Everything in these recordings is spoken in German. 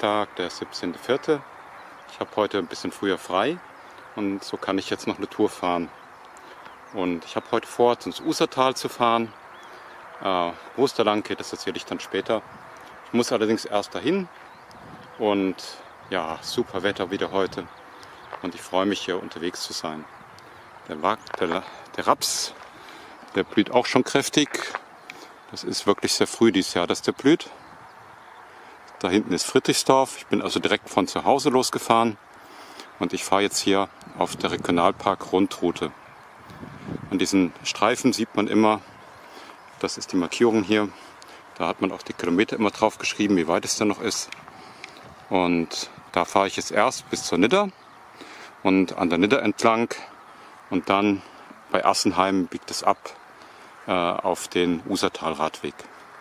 Freitag, der 17.04. Ich habe heute ein bisschen früher frei und so kann ich jetzt noch eine Tour fahren. Und ich habe heute vor, ins Usertal zu fahren. Wo es da lang geht, das erzähle ich dann später. Ich muss allerdings erst dahin und ja, super Wetter wieder heute. Und ich freue mich, hier unterwegs zu sein. Der Raps, der blüht auch schon kräftig. Das ist wirklich sehr früh dieses Jahr, dass der blüht. Da hinten ist Friedrichsdorf. Ich bin also direkt von zu Hause losgefahren. Und ich fahre jetzt hier auf der Regionalpark-Rundroute. An diesen Streifen sieht man immer, das ist die Markierung hier. Da hat man auch die Kilometer immer drauf geschrieben, wie weit es denn noch ist. Und da fahre ich jetzt erst bis zur Nidda und an der Nidda entlang. Und dann bei Assenheim biegt es ab auf den Usertal-Radweg.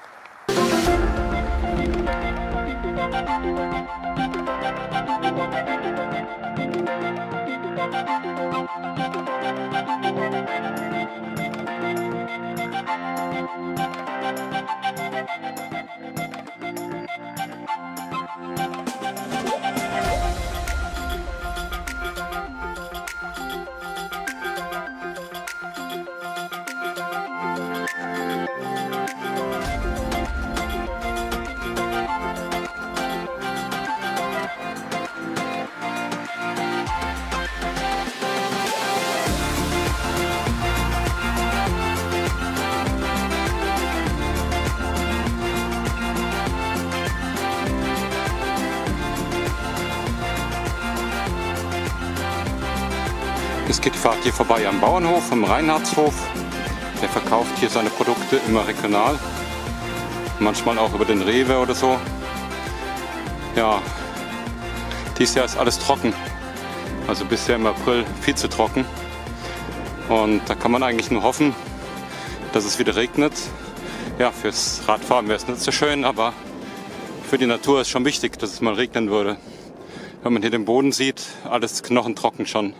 Es geht die Fahrt hier vorbei am Bauernhof, am Reinhardshof. Der verkauft hier seine Produkte immer regional. Manchmal auch über den Rewe oder so. Ja, dieses Jahr ist alles trocken. Also bisher im April viel zu trocken. Und da kann man eigentlich nur hoffen, dass es wieder regnet. Ja, fürs Radfahren wäre es nicht so schön, aber für die Natur ist schon wichtig, dass es mal regnen würde. Wenn man hier den Boden sieht, alles knochentrocken schon.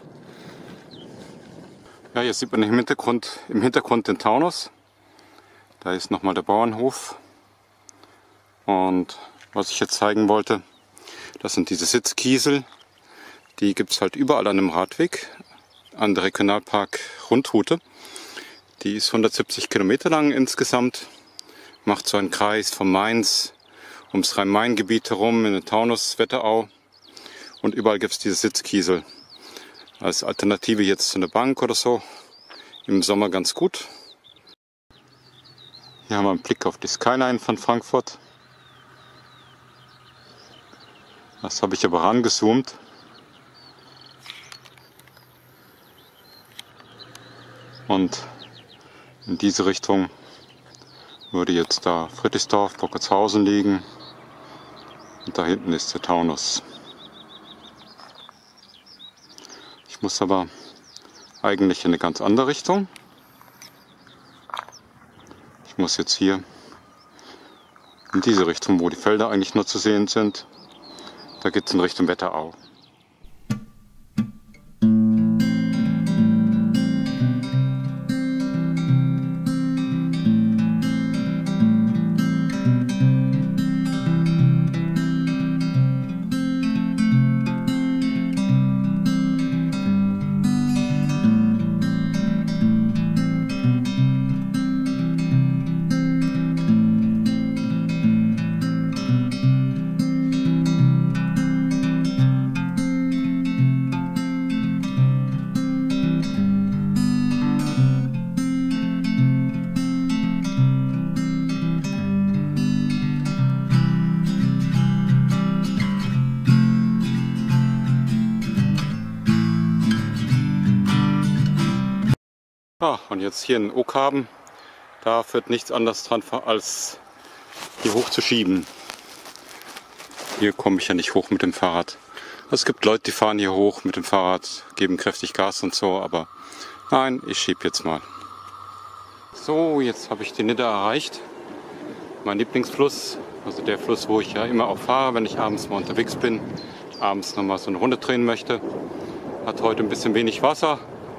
Ja, hier sieht man im Hintergrund den Taunus. Da ist nochmal der Bauernhof. Und was ich jetzt zeigen wollte, das sind diese Sitzkiesel. Die gibt es halt überall an dem Radweg, an der Regionalpark-Rundroute. Die ist 170 Kilometer lang insgesamt. Macht so einen Kreis von Mainz ums Rhein-Main-Gebiet herum, in den Taunus, Wetterau. Und überall gibt es diese Sitzkiesel. Als Alternative jetzt zu einer Bank oder so. Im Sommer ganz gut. Hier haben wir einen Blick auf die Skyline von Frankfurt. Das habe ich aber rangezoomt. Und in diese Richtung würde jetzt da Friedrichsdorf, Bockertshausen liegen. Und da hinten ist der Taunus. Ich muss aber eigentlich in eine ganz andere Richtung. Ich muss jetzt hier in diese Richtung, wo die Felder eigentlich nur zu sehen sind. Da geht es in Richtung Wetterau. Ja, und jetzt hier in Oakhaben, da führt nichts anderes dran, als hier hoch zu schieben. Hier komme ich ja nicht hoch mit dem Fahrrad. Es gibt Leute, die fahren hier hoch mit dem Fahrrad, geben kräftig Gas und so, aber nein, ich schiebe jetzt mal. So, jetzt habe ich die Nidda erreicht. Mein Lieblingsfluss, also der Fluss, wo ich ja immer auch fahre, wenn ich abends mal unterwegs bin, abends nochmal so eine Runde drehen möchte. Hat heute ein bisschen wenig Wasser.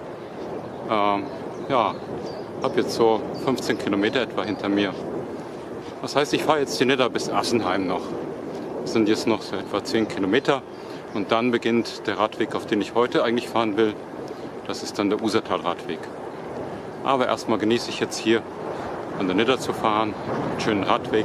Ja, habe jetzt so 15 Kilometer etwa hinter mir. Das heißt, ich fahre jetzt die Nidda bis Assenheim noch. Das sind jetzt noch so etwa 10 Kilometer und dann beginnt der Radweg, auf den ich heute eigentlich fahren will. Das ist dann der Usertal-Radweg. Aber erstmal genieße ich jetzt hier an der Nidda zu fahren, einen schönen Radweg.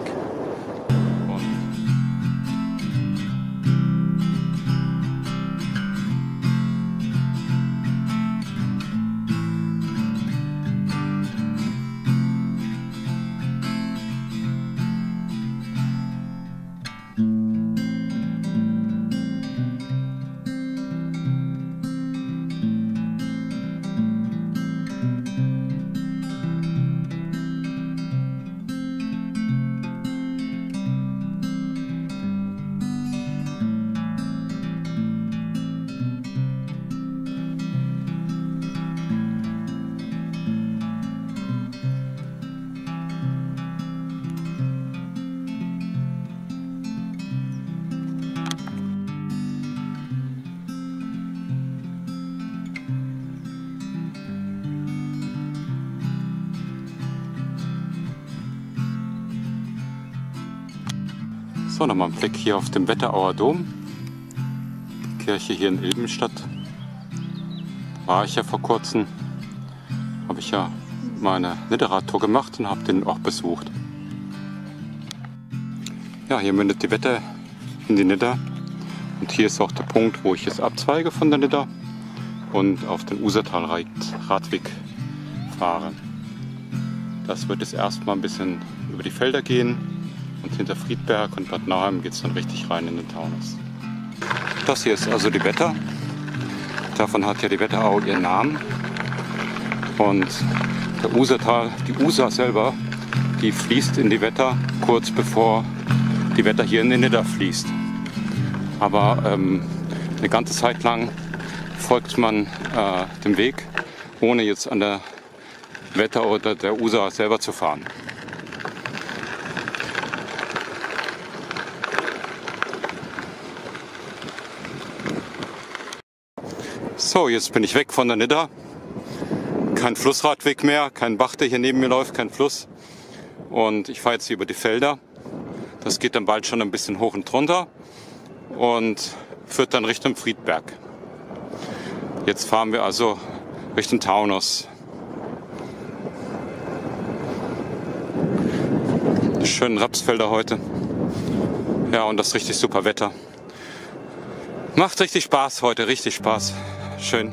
So, nochmal ein Blick hier auf den Wetterauer Dom. Die Kirche hier in Ilbenstadt. War ich ja vor kurzem. Habe ich ja meine Nidda-Radtour gemacht und habe den auch besucht. Ja, hier mündet die Wetter in die Nidda. Und hier ist auch der Punkt, wo ich jetzt abzweige von der Nidda und auf den Usertal-Radweg fahre. Das wird jetzt erstmal ein bisschen über die Felder gehen. Und hinter Friedberg und Bad Nauheim geht es dann richtig rein in den Taunus. Das hier ist also die Wetter. Davon hat ja die Wetterau ihren Namen. Und der Usertal, die User selber, die fließt in die Wetter kurz bevor die Wetter hier in die Nidda fließt. Aber eine ganze Zeit lang folgt man dem Weg, ohne jetzt an der Wetter oder der User selber zu fahren. So, jetzt bin ich weg von der Nidda. Kein Flussradweg mehr, kein Bach, der hier neben mir läuft, kein Fluss. Und ich fahre jetzt hier über die Felder. Das geht dann bald schon ein bisschen hoch und runter und führt dann Richtung Friedberg. Jetzt fahren wir also Richtung Taunus. Die schönen Rapsfelder heute. Ja, und das richtig super Wetter. Macht richtig Spaß heute, richtig Spaß. Schön.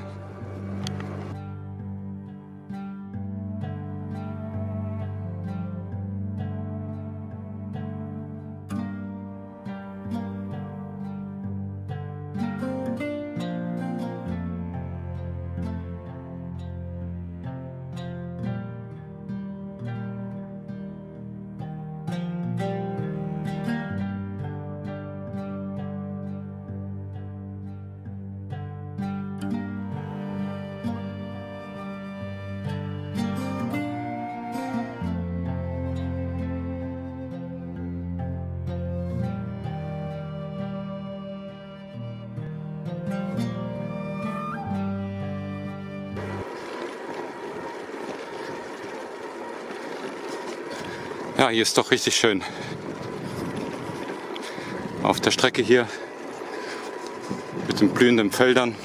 Ja, hier ist doch richtig schön. Auf der Strecke hier mit den blühenden Feldern.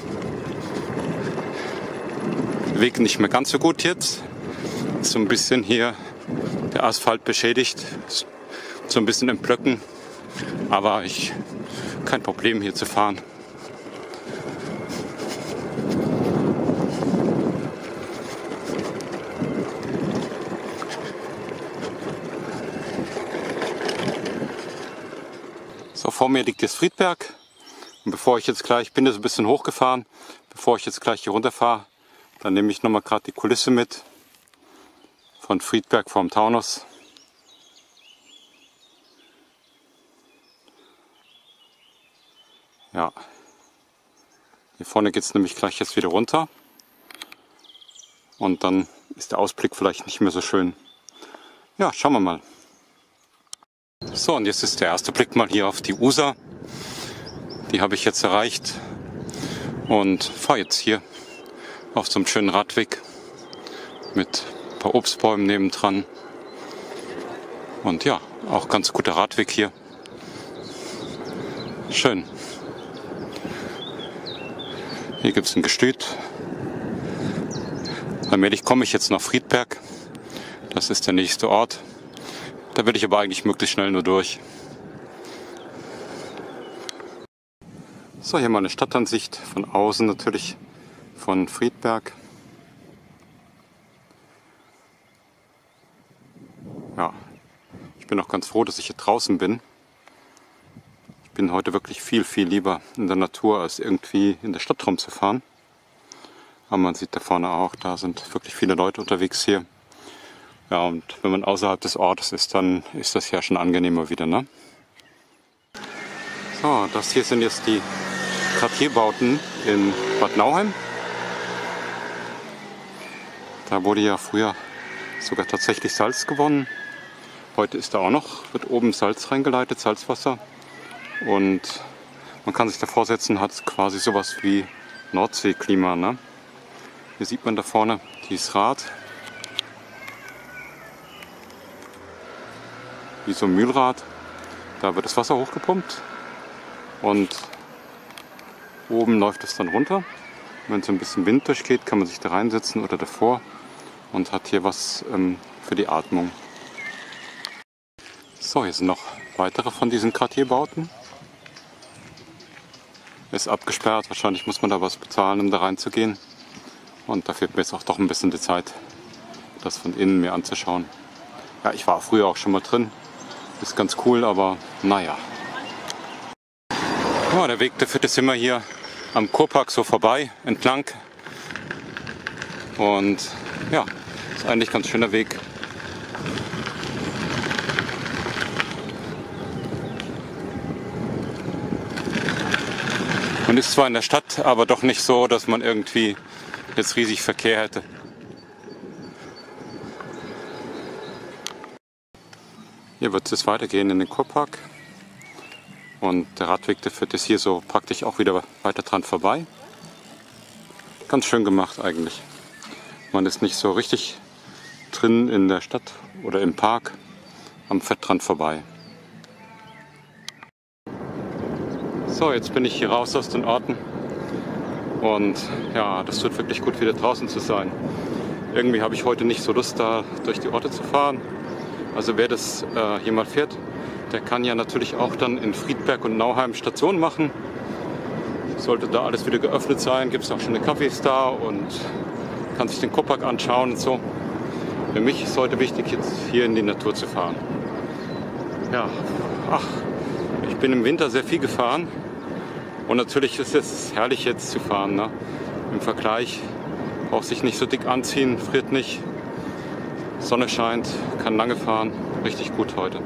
Der Weg nicht mehr ganz so gut jetzt. Ist so ein bisschen hier der Asphalt beschädigt. So ein bisschen in Blöcken. Aber kein Problem hier zu fahren. So, vor mir liegt jetzt Friedberg. Und bevor ich jetzt gleich, ich bin jetzt ein bisschen hochgefahren, bevor ich jetzt gleich hier runterfahre, dann nehme ich nochmal gerade die Kulisse mit von Friedberg vom Taunus. Ja, hier vorne geht es nämlich gleich jetzt wieder runter. Und dann ist der Ausblick vielleicht nicht mehr so schön. Ja, schauen wir mal. So, und jetzt ist der erste Blick mal hier auf die User. Die habe ich jetzt erreicht und fahre jetzt hier auf so einem schönen Radweg mit ein paar Obstbäumen nebendran. Und ja, auch ganz guter Radweg hier. Schön. Hier gibt es ein Gestüt. Allmählich komme ich jetzt nach Friedberg. Das ist der nächste Ort. Da will ich aber eigentlich möglichst schnell nur durch. So, hier mal eine Stadtansicht von außen natürlich von Friedberg. Ja, ich bin auch ganz froh, dass ich hier draußen bin. Ich bin heute wirklich viel lieber in der Natur, als irgendwie in der Stadt rumzufahren. Aber man sieht da vorne auch, da sind wirklich viele Leute unterwegs hier. Ja, und wenn man außerhalb des Ortes ist, dann ist das ja schon angenehmer wieder, ne? So, das hier sind jetzt die Quartierbauten in Bad Nauheim. Da wurde ja früher sogar tatsächlich Salz gewonnen. Heute ist da auch noch, wird oben Salz reingeleitet, Salzwasser. Und man kann sich davor setzen, hat quasi sowas wie Nordseeklima, ne? Hier sieht man da vorne dieses Rad. Wie so ein Mühlrad. Da wird das Wasser hochgepumpt und oben läuft es dann runter. Wenn so ein bisschen Wind durchgeht, kann man sich da reinsetzen oder davor und hat hier was für die Atmung. So, hier sind noch weitere von diesen Quartierbauten. Ist abgesperrt, wahrscheinlich muss man da was bezahlen, um da reinzugehen. Und da fehlt mir jetzt auch doch ein bisschen die Zeit, das von innen mir anzuschauen. Ja, ich war früher auch schon mal drin. Ist ganz cool, aber naja. Ja, der Weg, der führt jetzt immer hier am Kurpark so vorbei, entlang. Und ja, ist eigentlich ein ganz schöner Weg. Man ist zwar in der Stadt, aber doch nicht so, dass man irgendwie jetzt riesig Verkehr hätte. Hier wird es weitergehen in den Kurpark und der Radweg, der führt jetzt hier so praktisch auch wieder weiter dran vorbei. Ganz schön gemacht eigentlich. Man ist nicht so richtig drin in der Stadt oder im Park, am Fett dran vorbei. So, jetzt bin ich hier raus aus den Orten und ja, das tut wirklich gut, wieder draußen zu sein. Irgendwie habe ich heute nicht so Lust, da durch die Orte zu fahren. Also wer das hier mal fährt, der kann ja natürlich auch dann in Friedberg und Nauheim Station machen. Sollte da alles wieder geöffnet sein, gibt es auch schöne Cafés da und kann sich den Kurpark anschauen und so. Für mich ist heute wichtig, jetzt hier in die Natur zu fahren. Ja, ach, ich bin im Winter sehr viel gefahren und natürlich ist es herrlich jetzt zu fahren, ne? Im Vergleich, braucht sich nicht so dick anziehen, friert nicht. Sonne scheint, kann lange fahren, richtig gut heute.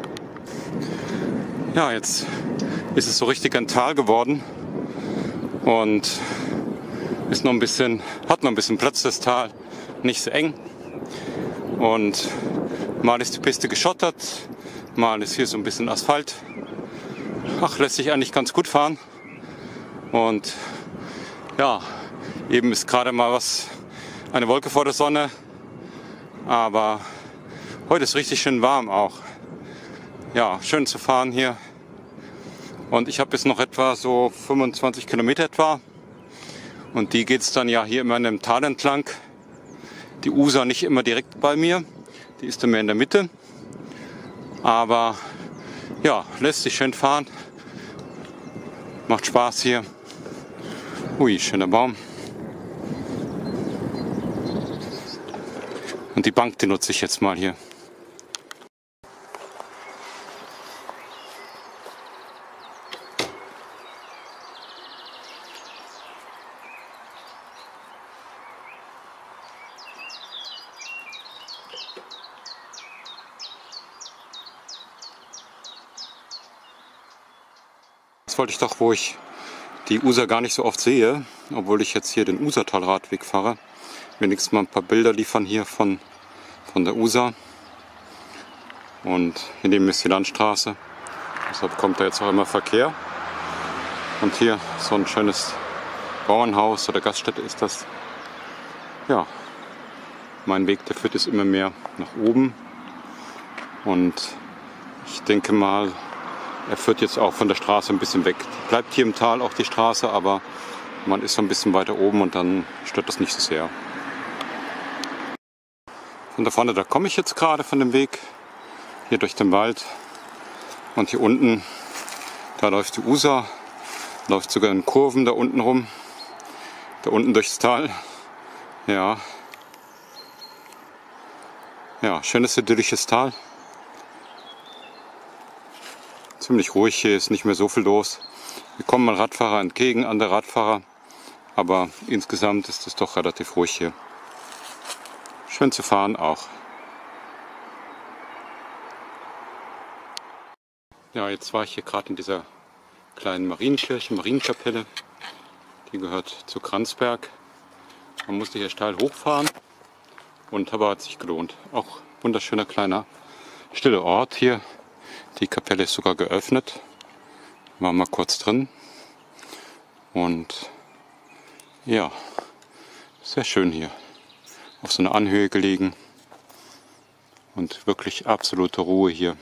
Ja, jetzt ist es so richtig ein Tal geworden und ist noch ein bisschen, hat noch ein bisschen Platz, das Tal, nicht so eng. Und mal ist die Piste geschottert, mal ist hier so ein bisschen Asphalt. Ach, lässt sich eigentlich ganz gut fahren. Und ja, eben ist gerade mal eine Wolke vor der Sonne. Aber heute ist richtig schön warm auch. Ja, schön zu fahren hier. Und ich habe jetzt noch etwa so 25 Kilometer etwa. Und die geht es dann ja hier immer in einem Tal entlang. Die Usa nicht immer direkt bei mir. Die ist dann mehr in der Mitte. Aber ja, lässt sich schön fahren. Macht Spaß hier. Ui, schöner Baum. Und die Bank, die nutze ich jetzt mal hier. Jetzt wollte ich doch, wo ich die Usa gar nicht so oft sehe, obwohl ich jetzt hier den Usatal-Radweg fahre, wenigstens mal ein paar Bilder liefern hier von der Usa. Und hier neben ist die Landstraße, deshalb kommt da jetzt auch immer Verkehr. Und hier so ein schönes Bauernhaus oder Gaststätte ist das. Ja, mein Weg, der führt jetzt immer mehr nach oben. Und ich denke mal, er führt jetzt auch von der Straße ein bisschen weg. Bleibt hier im Tal auch die Straße, aber man ist so ein bisschen weiter oben und dann stört das nicht so sehr. Von da vorne, da komme ich jetzt gerade von dem Weg, hier durch den Wald. Und hier unten, da läuft die Usa, läuft sogar in Kurven da unten rum, da unten durchs Tal. Ja, ja, schönes idyllisches Tal. Ziemlich ruhig hier, ist nicht mehr so viel los. Wir kommen mal Radfahrer entgegen, andere Radfahrer, aber insgesamt ist es doch relativ ruhig hier. Schön zu fahren auch. Ja, jetzt war ich hier gerade in dieser kleinen Marienkirche, Marienkapelle. Die gehört zu Kranzberg. Man musste hier steil hochfahren und aber hat sich gelohnt. Auch wunderschöner kleiner stiller Ort hier. Die Kapelle ist sogar geöffnet. War mal kurz drin. Und ja, sehr schön hier. Auf so einer Anhöhe gelegen. Und wirklich absolute Ruhe hier.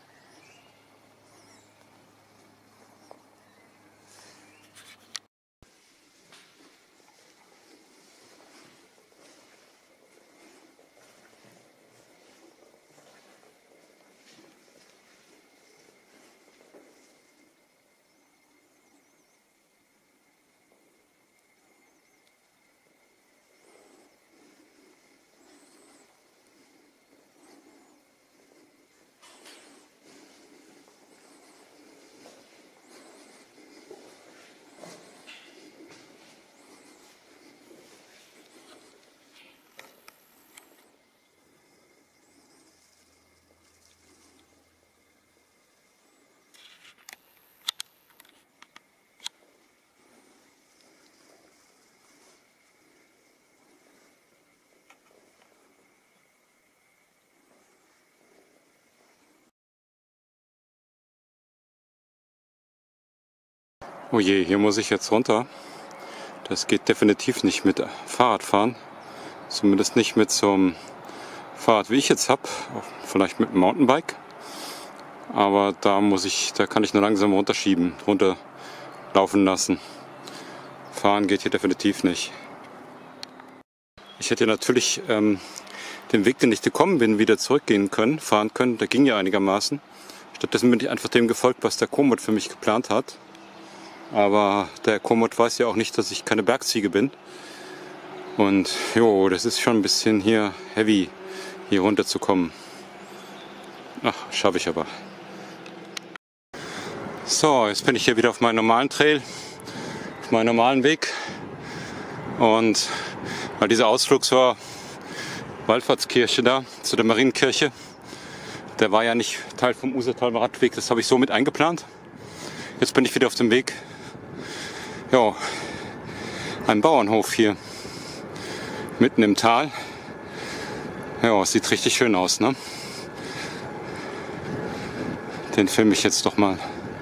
Oh je, hier muss ich jetzt runter. Das geht definitiv nicht mit Fahrradfahren. Zumindest nicht mit so einem Fahrrad, wie ich jetzt habe. Vielleicht mit einem Mountainbike. Aber da kann ich nur langsam runterschieben, runterlaufen lassen. Fahren geht hier definitiv nicht. Ich hätte natürlich den Weg, den ich gekommen bin, wieder zurückgehen können, fahren können. Der ging ja einigermaßen. Stattdessen bin ich einfach dem gefolgt, was der Komoot für mich geplant hat. Aber der Komoot weiß ja auch nicht, dass ich keine Bergziege bin. Und jo, das ist schon ein bisschen hier heavy, hier runterzukommen. Ach, schaffe ich aber. So, jetzt bin ich hier wieder auf meinem normalen Trail, auf meinem normalen Weg. Und weil dieser Ausflug zur Wallfahrtskirche da, zu der Marienkirche, der war ja nicht Teil vom Usertaler Radweg, das habe ich so mit eingeplant. Jetzt bin ich wieder auf dem Weg. Ja, ein Bauernhof hier, mitten im Tal. Ja, sieht richtig schön aus, ne? Den filme ich jetzt doch mal.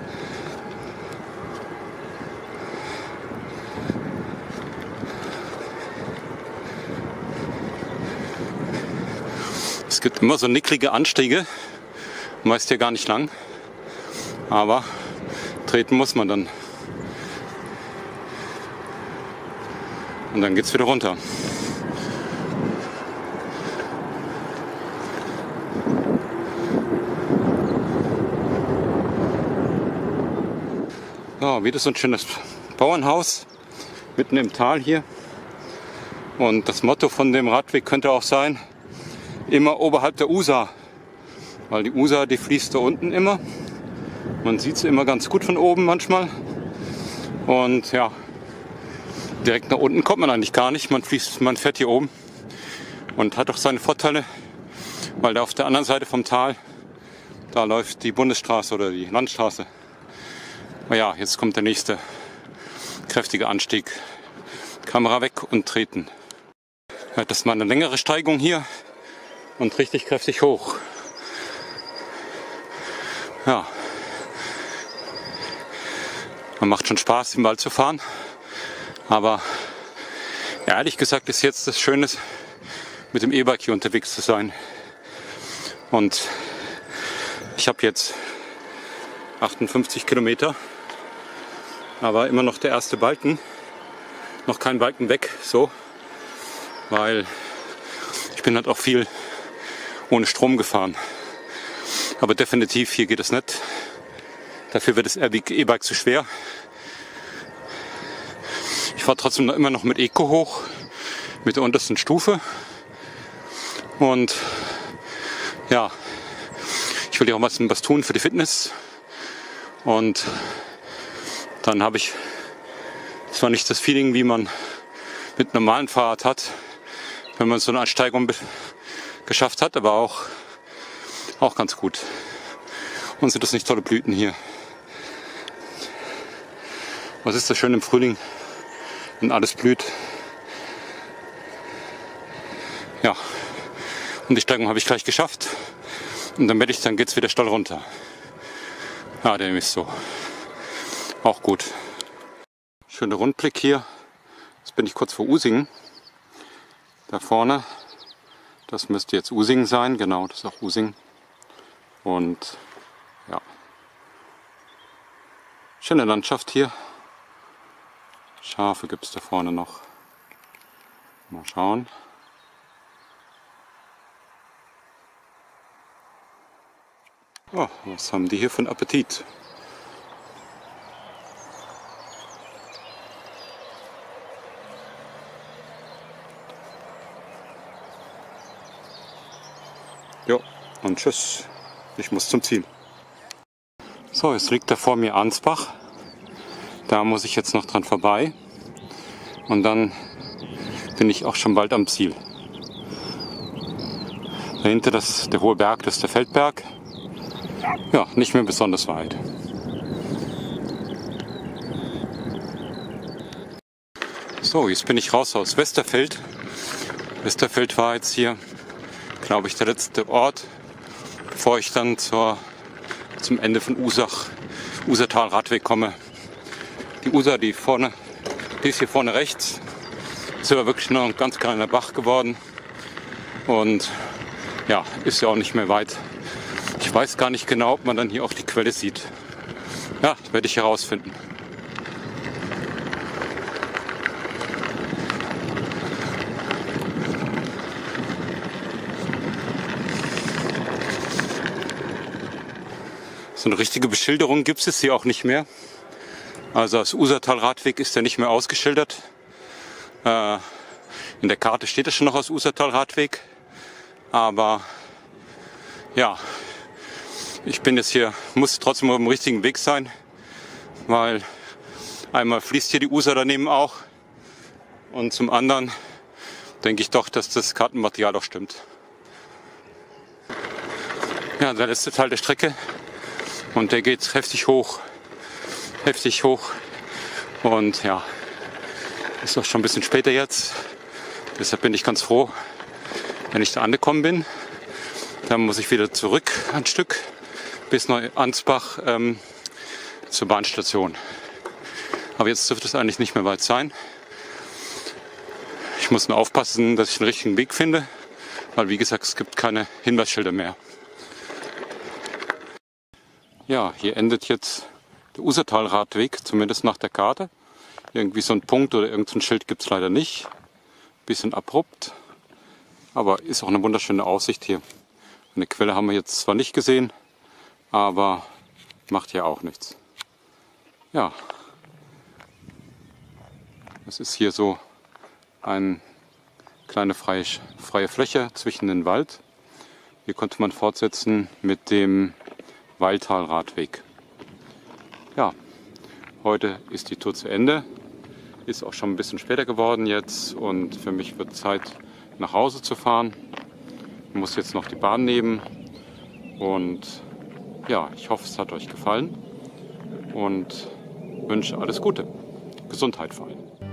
Es gibt immer so nickrige Anstiege, meist ja gar nicht lang, aber treten muss man dann. Und dann geht's wieder runter. Ja, wieder so ein schönes Bauernhaus mitten im Tal hier. Und das Motto von dem Radweg könnte auch sein, immer oberhalb der Usa. Weil die Usa, die fließt da unten immer. Man sieht sie immer ganz gut von oben manchmal. Und ja, direkt nach unten kommt man eigentlich gar nicht. Man fährt hier oben und hat auch seine Vorteile, weil da auf der anderen Seite vom Tal, da läuft die Bundesstraße oder die Landstraße. Aber ja, jetzt kommt der nächste kräftige Anstieg. Kamera weg und treten. Ja, das ist mal eine längere Steigung hier und richtig kräftig hoch. Ja, man macht schon Spaß, im Wald zu fahren. Aber ja, ehrlich gesagt ist jetzt das Schöne, mit dem E-Bike hier unterwegs zu sein. Und ich habe jetzt 58 Kilometer. Aber immer noch der erste Balken. Noch kein Balken weg, so. Weil ich bin halt auch viel ohne Strom gefahren. Aber definitiv, hier geht es nicht. Dafür wird das E-Bike zu schwer. Ich fahre trotzdem immer noch mit Eco hoch, mit der untersten Stufe. Und ja, ich will ja auch was tun für die Fitness. Und dann habe ich zwar nicht das Feeling, wie man mit einem normalen Fahrrad hat, wenn man so eine Ansteigung geschafft hat, aber auch ganz gut. Und sind das nicht tolle Blüten hier? Was ist das schön im Frühling, wenn alles blüht? Ja, und die Steigung habe ich gleich geschafft. Und dann geht es wieder steil runter. Ja, der ist so. Auch gut. Schöner Rundblick hier. Jetzt bin ich kurz vor Usingen. Da vorne. Das müsste jetzt Usingen sein. Genau, das ist auch Usingen. Und ja. Schöne Landschaft hier. Schafe gibt es da vorne noch. Mal schauen. Oh, was haben die hier für einen Appetit? Jo, und tschüss. Ich muss zum Ziel. So, jetzt liegt da vor mir Ansbach. Da muss ich jetzt noch dran vorbei. Und dann bin ich auch schon bald am Ziel. Dahinter der hohe Berg, das ist der Feldberg. Ja, nicht mehr besonders weit. So, jetzt bin ich raus aus Westerfeld. Westerfeld war jetzt hier, glaube ich, der letzte Ort, bevor ich dann zum Ende von Usertal-Radweg komme. Die User, die ist hier vorne rechts. Ist aber wirklich nur ein ganz kleiner Bach geworden. Und ja, ist ja auch nicht mehr weit. Ich weiß gar nicht genau, ob man dann hier auch die Quelle sieht. Ja, das werde ich herausfinden. So eine richtige Beschilderung gibt es hier auch nicht mehr. Also das Usertal-Radweg ist ja nicht mehr ausgeschildert. In der Karte steht es schon noch als Usertal-Radweg. Aber ja, ich bin jetzt hier, muss trotzdem auf dem richtigen Weg sein, weil einmal fließt hier die User daneben auch und zum anderen denke ich doch, dass das Kartenmaterial auch stimmt. Ja, der letzte Teil der Strecke und der geht heftig hoch und ja, ist auch schon ein bisschen später jetzt, deshalb bin ich ganz froh, wenn ich da angekommen bin. Dann muss ich wieder zurück ein Stück bis Neu-Ansbach zur Bahnstation. Aber jetzt dürfte es eigentlich nicht mehr weit sein. Ich muss nur aufpassen, dass ich den richtigen Weg finde, weil wie gesagt, es gibt keine Hinweisschilder mehr. Ja, hier endet jetzt der Usertal-Radweg, zumindest nach der Karte. Irgendwie so ein Punkt oder irgendein Schild gibt es leider nicht. Bisschen abrupt, aber ist auch eine wunderschöne Aussicht hier. Eine Quelle haben wir jetzt zwar nicht gesehen, aber macht ja auch nichts. Ja, es ist hier so eine kleine freie Fläche zwischen den Wald. Hier konnte man fortsetzen mit dem Waldtal-Radweg. Ja, heute ist die Tour zu Ende. Ist auch schon ein bisschen später geworden jetzt und für mich wird Zeit, nach Hause zu fahren. Ich muss jetzt noch die Bahn nehmen und ja, ich hoffe, es hat euch gefallen und wünsche alles Gute. Gesundheit vor allem.